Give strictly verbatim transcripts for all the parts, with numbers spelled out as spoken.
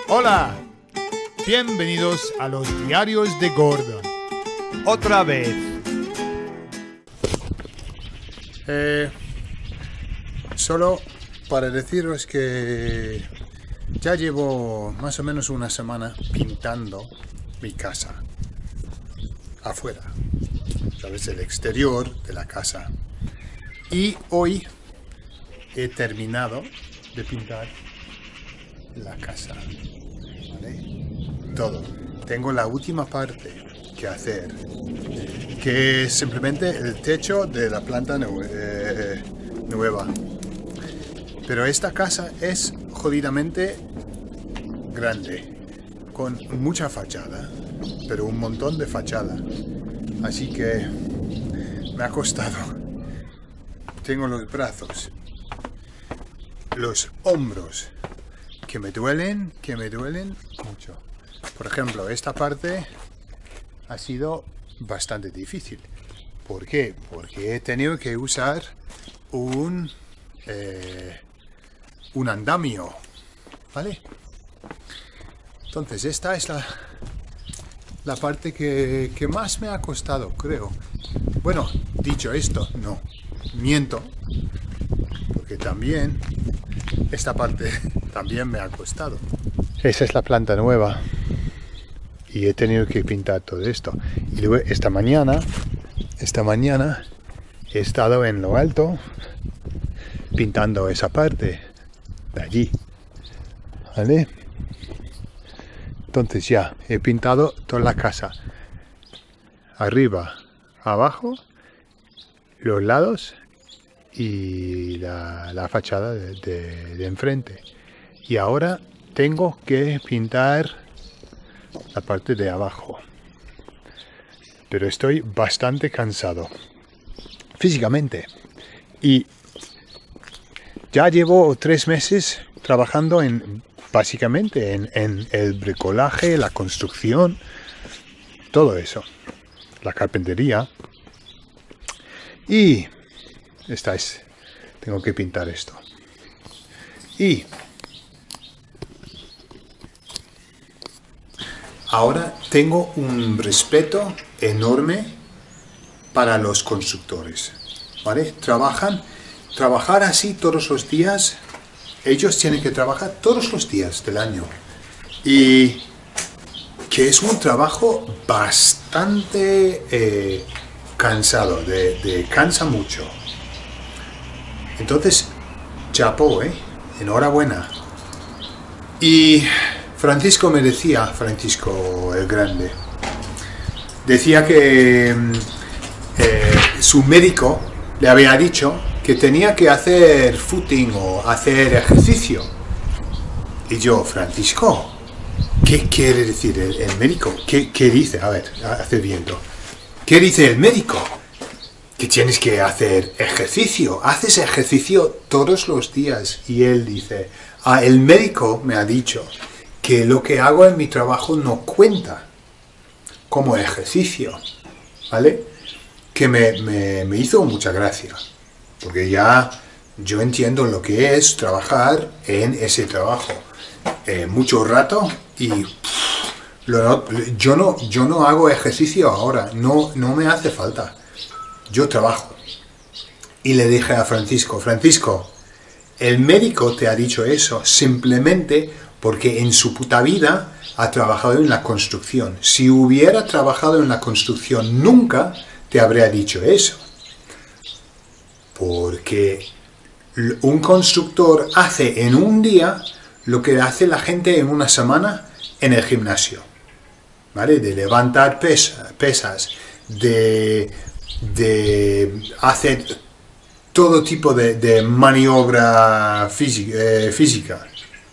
Hola, bienvenidos a los diarios de Gordon. Otra vez. Eh, solo para deciros que ya llevo más o menos una semana pintando mi casa afuera, ¿sabes? El exterior de la casa. Y hoy he terminado de pintar la casa, ¿vale? Todo. Tengo la última parte que hacer, que es simplemente el techo de la planta nue- eh, nueva. Pero esta casa es jodidamente grande, con mucha fachada, pero un montón de fachada. Así que me ha costado. Tengo los brazos, los hombros, que me duelen, que me duelen mucho. Por ejemplo, esta parte ha sido bastante difícil. ¿Por qué? Porque he tenido que usar un, eh, un andamio, ¿vale? Entonces, esta es la, la parte que, que más me ha costado, creo. Bueno, dicho esto, no, miento, porque también esta parte también me ha costado. Esa es la planta nueva. Y he tenido que pintar todo esto. Y luego esta mañana, esta mañana he estado en lo alto pintando esa parte de allí, ¿vale? Entonces ya he pintado toda la casa, arriba, abajo, los lados y la, la fachada de, de, de enfrente. Y ahora tengo que pintar la parte de abajo, pero estoy bastante cansado físicamente y ya llevo tres meses trabajando en básicamente en, en el bricolaje, la construcción, todo eso, la carpintería, y esta es, tengo que pintar esto. Y ahora tengo un respeto enorme para los constructores, ¿vale? Trabajan, trabajar así todos los días, ellos tienen que trabajar todos los días del año. Y que es un trabajo bastante eh, cansado, de, de cansa mucho. Entonces, chapó, ¿eh? Enhorabuena. Y Francisco me decía, Francisco el Grande, decía que eh, su médico le había dicho que tenía que hacer footing o hacer ejercicio. Y yo, Francisco, ¿qué quiere decir el, el médico? ¿Qué, ¿Qué dice? A ver, hace viento. ¿Qué dice el médico? Que tienes que hacer ejercicio. Haces ejercicio todos los días. Y él dice, ah, el médico me ha dicho que lo que hago en mi trabajo no cuenta como ejercicio, ¿vale? Que me, me, me hizo mucha gracia, porque ya yo entiendo lo que es trabajar en ese trabajo eh, mucho rato y pff, lo, yo, no, yo no hago ejercicio ahora, no, no me hace falta, yo trabajo. Y le dije a Francisco, Francisco, el médico te ha dicho eso simplemente porque en su puta vida ha trabajado en la construcción. Si hubiera trabajado en la construcción, nunca te habría dicho eso. Porque un constructor hace en un día lo que hace la gente en una semana en el gimnasio, ¿vale? De levantar pesa, pesas, de, de hacer todo tipo de, de maniobra física, eh, física.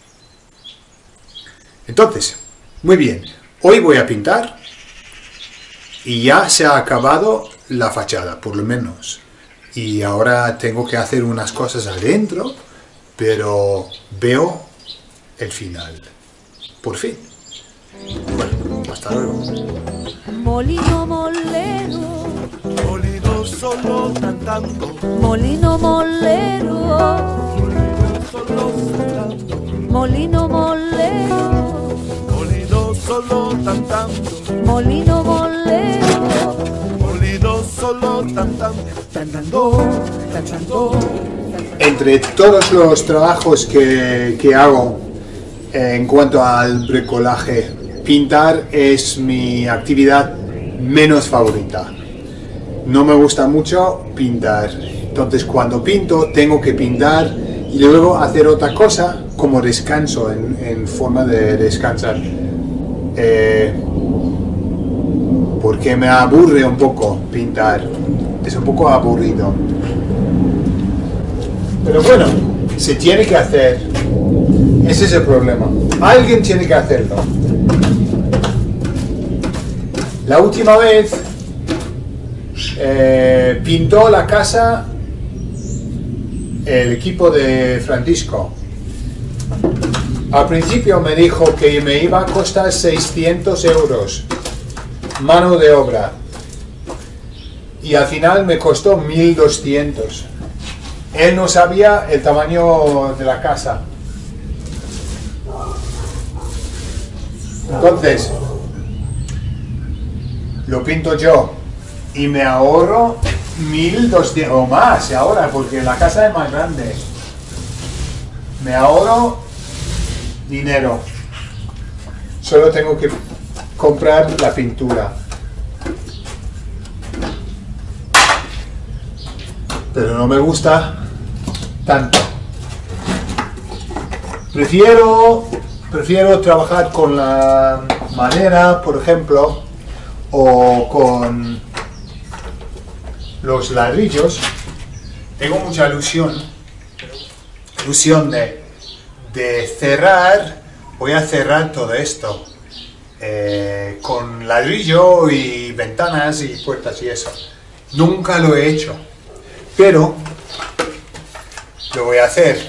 Entonces, muy bien, hoy voy a pintar y ya se ha acabado la fachada, por lo menos. Y ahora tengo que hacer unas cosas adentro, pero veo el final. Por fin. Bueno, hasta luego. Molino molero, Molino solo cantando, molino molero, molino solo cantando. molino molero. solo cantando, molino molero, molino solo cantando, cantando, cantando. Entre todos los trabajos que, que hago eh, en cuanto al bricolaje, pintar es mi actividad menos favorita. No me gusta mucho pintar. Entonces cuando pinto tengo que pintar y luego hacer otra cosa como descanso, en, en forma de descansar. Eh, porque me aburre un poco pintar. Es un poco aburrido. Pero bueno, se tiene que hacer. Ese es el problema. Alguien tiene que hacerlo. La última vez eh, pintó la casa el equipo de Francisco. Al principio me dijo que me iba a costar seiscientos euros, mano de obra. Y al final me costó mil doscientos. Él no sabía el tamaño de la casa. Entonces, lo pinto yo y me ahorro mil doscientos o más ahora, porque la casa es más grande. Me ahorro dinero. Solo tengo que comprar la pintura. Pero no me gusta tanto. Prefiero, prefiero trabajar con la madera, por ejemplo, o con los ladrillos. Tengo mucha ilusión, ilusión de, de cerrar. Voy a cerrar todo esto eh, con ladrillo y ventanas y puertas y eso. Nunca lo he hecho. Pero lo voy a hacer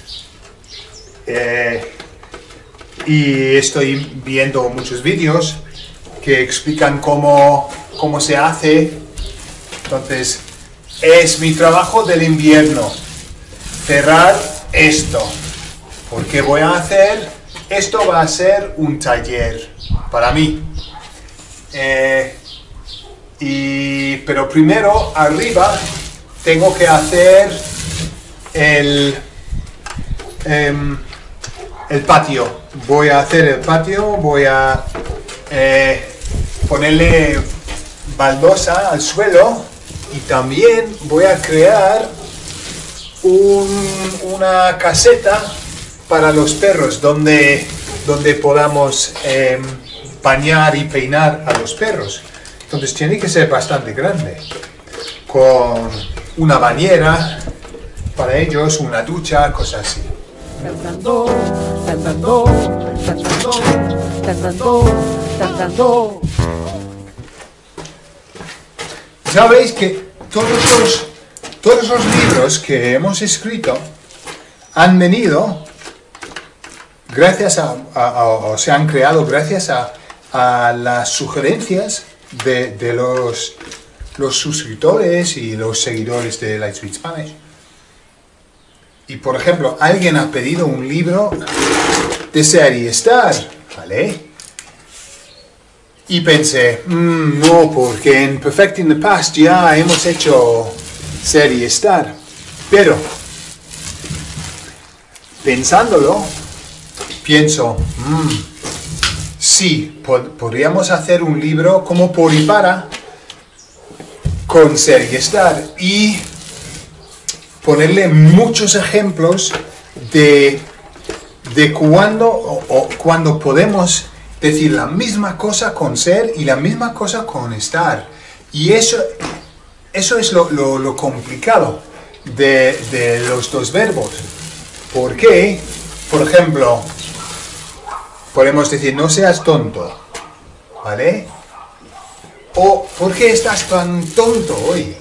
eh, y estoy viendo muchos vídeos que explican cómo, cómo se hace. Entonces es mi trabajo del invierno, cerrar esto, porque voy a hacer, esto va a ser un taller para mí. Eh, y, pero primero arriba tengo que hacer el, eh, el patio. Voy a hacer el patio, voy a eh, ponerle baldosa al suelo y también voy a crear un, una caseta para los perros donde, donde podamos eh, bañar y peinar a los perros. Entonces tiene que ser bastante grande, con una bañera para ellos, una ducha, cosas así. cantando, cantando, cantando, cantando, cantando. Sabéis que todos los, todos los libros que hemos escrito han venido gracias a, a, a o se han creado gracias a, a las sugerencias de, de los los suscriptores y los seguidores de Lightspeed Spanish. Y por ejemplo, alguien ha pedido un libro de Serie Star, ¿vale? Y pensé, mmm, no, porque en Perfecting the Past ya hemos hecho Serie Star. Pero, pensándolo, pienso, mmm, sí, pod- podríamos hacer un libro como por y para con Serie Star y ponerle muchos ejemplos de, de cuando, o, o cuando podemos decir la misma cosa con ser y la misma cosa con estar. Y eso, eso es lo, lo, lo complicado de, de los dos verbos. Porque, por ejemplo, podemos decir no seas tonto, ¿vale? O, ¿por qué estás tan tonto hoy?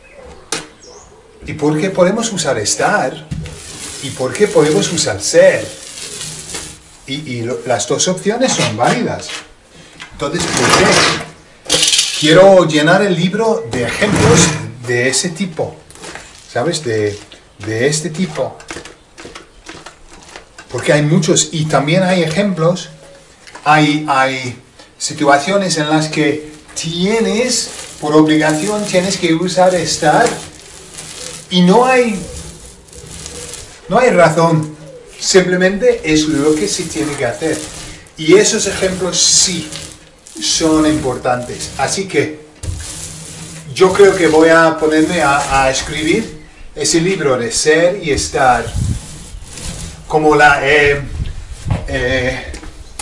¿Y por qué podemos usar estar? ¿Y por qué podemos usar ser? Y, y lo, las dos opciones son válidas. Entonces, ¿por qué? Quiero llenar el libro de ejemplos de ese tipo. ¿Sabes? De, de este tipo. Porque hay muchos. Y también hay ejemplos hay, hay situaciones en las que tienes, por obligación, tienes que usar estar y no hay, no hay razón, simplemente es lo que se tiene que hacer. Y esos ejemplos sí son importantes. Así que yo creo que voy a ponerme a, a escribir ese libro de ser y estar como la eh, eh,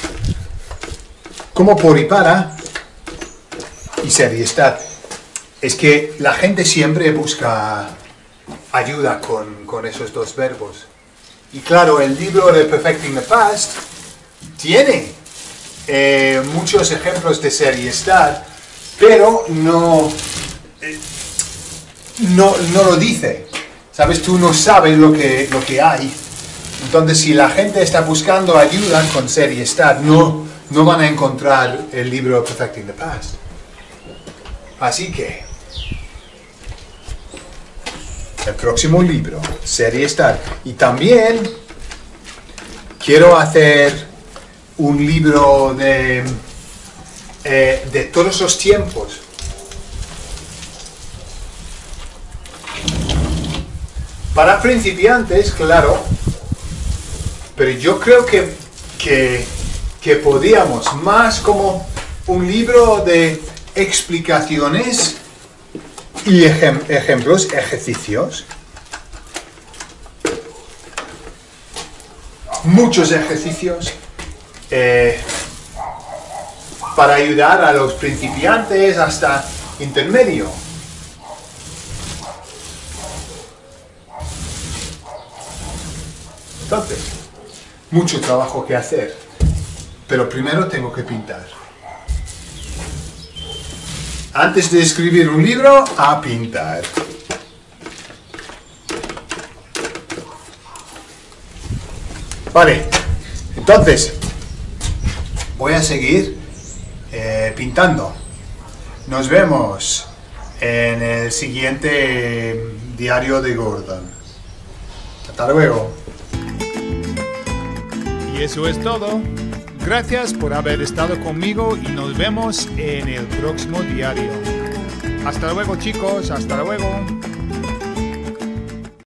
como por y para y ser y estar. Es que la gente siempre busca ayuda con, con esos dos verbos. Y claro, el libro de Perfecting the Past tiene eh, muchos ejemplos de ser y estar, pero no, eh, no, no lo dice. Sabes, tú no sabes lo que, lo que hay. Entonces, si la gente está buscando ayuda con ser y estar, no, no van a encontrar el libro Perfecting the Past. Así que, el próximo libro, ser y estar. Y también quiero hacer un libro de, eh, de todos los tiempos. Para principiantes, claro, pero yo creo que, que, que podíamos, más como un libro de explicaciones y ejem, ejemplos, ejercicios. Muchos ejercicios eh, para ayudar a los principiantes hasta intermedio. Entonces, mucho trabajo que hacer, pero primero tengo que pintar. Antes de escribir un libro, a pintar. Vale, entonces, voy a seguir eh, pintando. Nos vemos en el siguiente diario de Gordon. Hasta luego. Y eso es todo. Gracias por haber estado conmigo y nos vemos en el próximo diario. Hasta luego chicos, hasta luego.